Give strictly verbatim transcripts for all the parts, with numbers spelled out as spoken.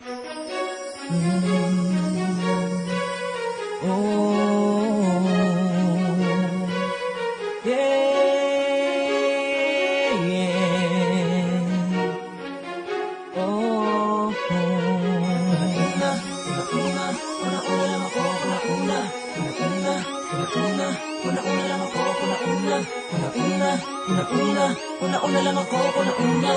Oh, yeah, yeah. Oh, una-una, una-una, una-una lang ako, una-una, una-una, una-una, una-una lang ako, una-una, una-una, una-una, una-una lang ako, una-una.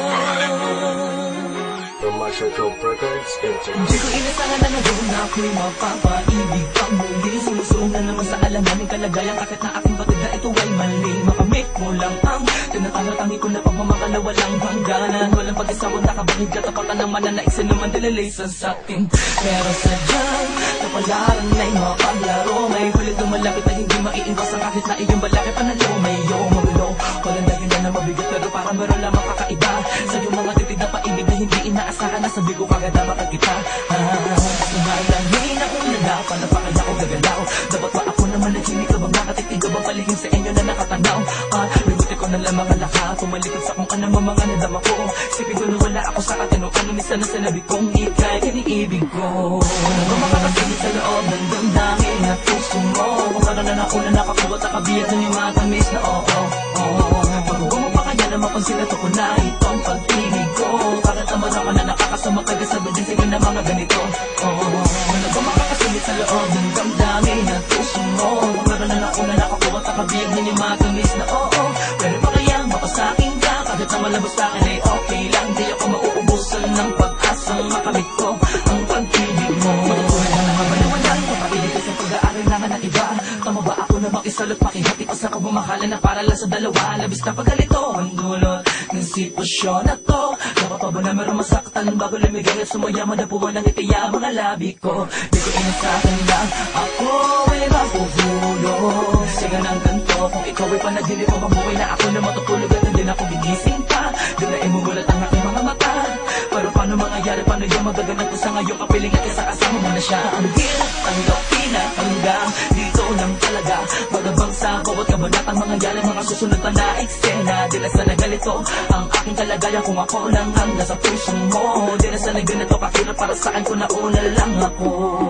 From Marshall Records Entertainment. Hindi ko inasahan na ngayon na ako'y mapapaibig pang muli. Sumusunod na naman sa alanganing kalagayan, kahit na aking batid na ito ay mali. Makamit mo lang ang tinatanga-tangi ko na pagmamakala walang hangganan. Walang pag-isawang nakabangid ka, tapatan ng mananaig sa naman dilalasan sa akin. Pero sadyang kapalaran na'y mapaglaro. May hulit lumalapit na hindi maiiwasan kahit na iyong balaki panalo. May iyong magulo, walang dahilan na mabigat, pero parang meron lang makakaiba sa iyong mga titig na paibig na hindi inaasahan. Nasabi ko kagad na makakita. Ah, sumalangin akong nadapan na pa kaya ko gagalaw. Dapat ba ako naman naginig ka bang nakatitig ka bang palihim sa inyo na nakatanaw? Ah, libuti ko na lang mga lahat, pumalikot sa kung anong mga nadama ko. Sipin ko na wala ako sa atin, o ano minsan na sinabi kong ikay kiniibig ko. Ano ba makakasigit sa loob ng damdamin at puso mo? Kung ano na nauna nakakuha at nakabiyat ng yung matamis na oo, oo. Pag-uwa mo pa kaya na mapansin na to ko na itong pag-ibig ko. Bakit naman ako na nakakasama kaya sabi din sa'yo na mga ganito? Oo, ano ba makakasigit sa loob ng damdamin at puso mo? Kung ano na nauna nakakuha at nakabiyat ng yung matamis na oo. Pero pa kaya mapasakin ka kahit na malabas sa'kin ay okay lang. Di ako mauubusan ng pag-asang makamit ko ang pag-ibig mo. Magatuloy na nakabaliwanan, mapaibig ka sa pag-aaral naman ng iba. Tama ba ako na makisalot, pakihati pa sa kabumahalan na para lang sa dalawa? Labis na pagkalito ang dulot ng sitwasyon na to. Dapat pa ba na meron masaktan bago lumigay at sumaya madapuan ng itiya mga labi ko? Di ko inasahan lang ako ay mapupulong. Sige ng ganito, kung ikaw ay panaginip mo mabuhay na ako na matutulog at hindi na ako gigising pa. Di na imugulat ang aking mga mata. Pero paano mangyayari, paano yung magaganap ko sa ngayong kapiling at isa kasama mo na siya? Ang hirap tanggapin na hanggang dito lang talaga. Magabang sa bawat kabanatang mangyayari, mga susunod pa na eksena. Di na sana ganito ang aking kalagayan kung ako lang ang nasa puso mo. Di na sana ganito kakirap para sa akin kung nauna lang ako.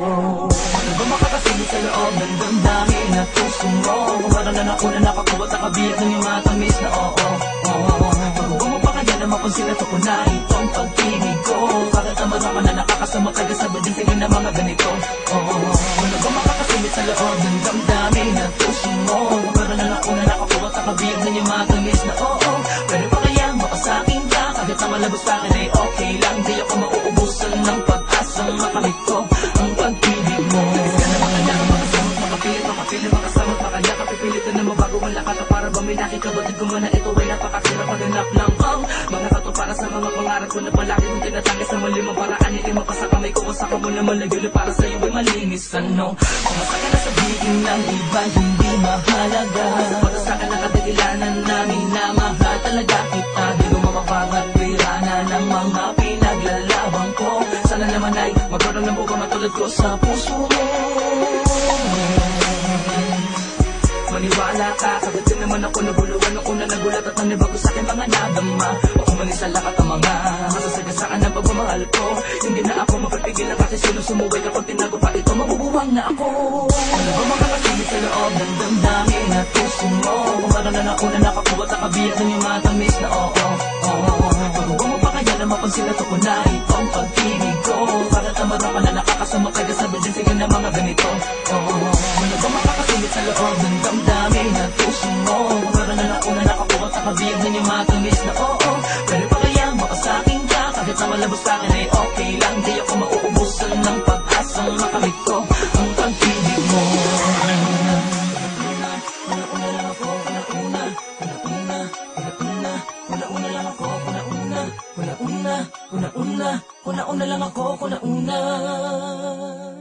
Ano ba makakasigit sa loob ng damdamin at puso mo? Kung ano na nauna nakakuha at nakabiyat ng yung matamis na oo, oo. Pag-uwa mo pa kaya na mapansin na to ko na itong pag-ibig ko. Bakit naman ako na nakakasama kaya sabi din sa'yo na mga ganito? Oo, ano ba makakasigit sa loob ng damdamin at puso mo? Kung ano na nauna nakakuha at nakabiyat ng yung matamis na oo. Pero pa kaya mapasakin ka kahit na malabas sa'kin ay okay lang. Di ako mauubusan ng pag-asang makamit ko ang pag-ibig mo. Nagis ka na mga lang, mga samot, makapilit, makapilit, makasamot, makaya kapipilit na naman bago ang lakat. Para ba may nakikabatid ko man na ito ay napakasirap paghanap lang ang mga kato para sa mga pangarap ko na palagi kong tinatangis sa malimang paraan. Hindi mo pa sa kamay ko, kasaka mo naman lagulo para sa'yo ay malinis, ano? Kung masaka na sabihin ng iba, hindi mahalaga. Para sa akin ang kadagilanan namin na mahal talaga kita. Di ko mapapagpira na ng mga pinaglalaban ko. Sana naman ay magkaroon ng buka matulad ko sa puso mo. Maniwala ka, kagad din naman ako naguluhan. Nung una nagulat at nanibago sa akin mga nadama. O kumalis sa lakat ang mga masasagasaan ng pagmamahal ko. Hindi na ako mapapigilan kasi sino sumuway kapag tinago pa ito, mabubuwang na ako. Ano ba makakasigit sa loob ng damdamin at puso mo? Kung ano na nauna nakakuha at nakabiyat ng yung matamis na oo, oo. Pag-uwa mo pa kaya na mapansin na to ko na itong pag-ibig ko. Bakit naman ako na nakakasama kaya sabi din sa'yo na mga ganito? Oo, ano ba makakasigit sa loob ng damdamin at puso mo? Kung ano na nauna nakakuha at nakabiyat ng yung matamis na oo. Pero pa kaya mapasakin ka kahit na malabas sa'kin ay okay lang. Di ako mauubusan ng pag-asang makamit ko ang pag-ibig mo. Una-una lang ako, una-una, una-una, una-una, una-una lang ako, una-una, una-una, una-una, una-una lang ako, una-una.